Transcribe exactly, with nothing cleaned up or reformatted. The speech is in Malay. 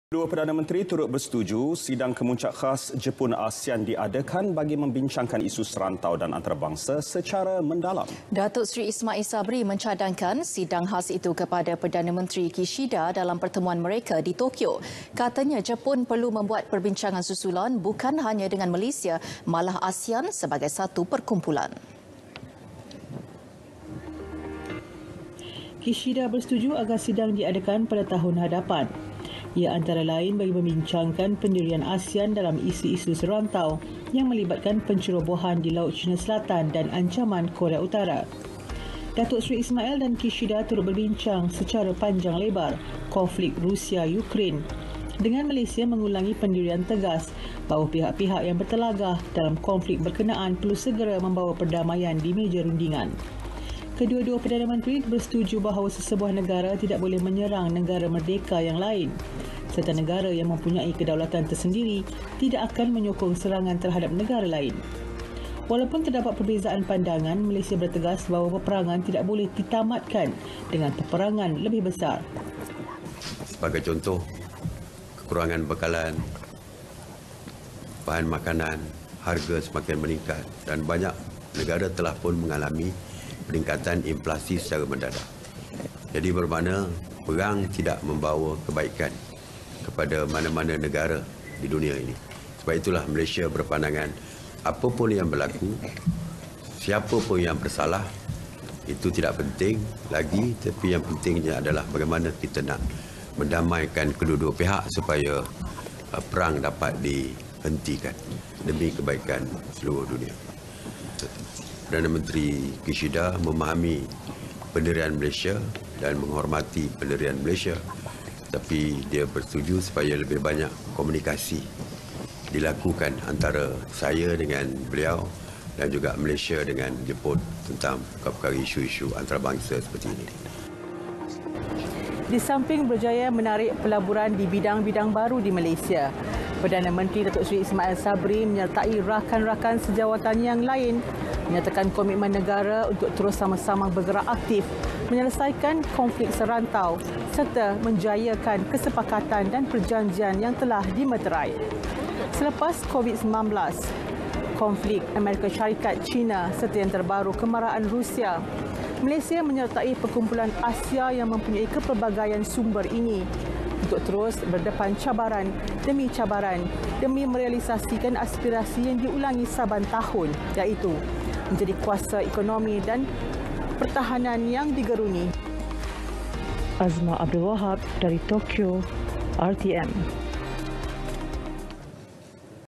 Dua Perdana Menteri turut bersetuju sidang kemuncak khas Jepun ASEAN diadakan bagi membincangkan isu serantau dan antarabangsa secara mendalam. Datuk Seri Ismail Sabri mencadangkan sidang khas itu kepada Perdana Menteri Kishida dalam pertemuan mereka di Tokyo. Katanya Jepun perlu membuat perbincangan susulan bukan hanya dengan Malaysia, malah ASEAN sebagai satu perkumpulan. Kishida bersetuju agar sidang diadakan pada tahun hadapan. Ia antara lain bagi membincangkan pendirian ASEAN dalam isu-isu serantau yang melibatkan pencerobohan di Laut Cina Selatan dan ancaman Korea Utara. Datuk Seri Ismail dan Kishida turut berbincang secara panjang lebar konflik Rusia-Ukraine dengan Malaysia mengulangi pendirian tegas bahawa pihak-pihak yang bertelagah dalam konflik berkenaan perlu segera membawa perdamaian di meja rundingan. Kedua-dua Perdana Menteri bersetuju bahawa sesebuah negara tidak boleh menyerang negara merdeka yang lain, serta negara yang mempunyai kedaulatan tersendiri tidak akan menyokong serangan terhadap negara lain. Walaupun terdapat perbezaan pandangan, Malaysia bertegas bahawa peperangan tidak boleh ditamatkan dengan peperangan lebih besar. Sebagai contoh, kekurangan bekalan, bahan makanan, harga semakin meningkat dan banyak negara telah pun mengalami peningkatan inflasi secara mendadak. Jadi bermakna perang tidak membawa kebaikan kepada mana-mana negara di dunia ini. Sebab itulah Malaysia berpandangan apapun yang berlaku, siapa pun yang bersalah, itu tidak penting lagi, tapi yang pentingnya adalah bagaimana kita nak mendamaikan kedua-dua pihak supaya uh, perang dapat dihentikan demi kebaikan seluruh dunia. Perdana Menteri Kishida memahami pendirian Malaysia dan menghormati pendirian Malaysia, tapi dia bersetuju supaya lebih banyak komunikasi dilakukan antara saya dengan beliau dan juga Malaysia dengan Jepun tentang perkara isu-isu antarabangsa seperti ini. Di samping berjaya menarik pelaburan di bidang-bidang baru di Malaysia, Perdana Menteri Datuk Seri Ismail Sabri menyertai rakan-rakan sejawatan yang lain menyatakan komitmen negara untuk terus sama-sama bergerak aktif menyelesaikan konflik serantau serta menjayakan kesepakatan dan perjanjian yang telah dimeterai. Selepas COVID sembilan belas, konflik Amerika Syarikat, China serta yang terbaru kemarahan Rusia, Malaysia menyertai perkumpulan Asia yang mempunyai kepelbagaian sumber ini untuk terus berdepan cabaran demi cabaran demi merealisasikan aspirasi yang diulangi saban tahun, iaitu menjadi kuasa ekonomi dan pertahanan yang digeruni. Azma Abdul Wahab dari Tokyo, R T M.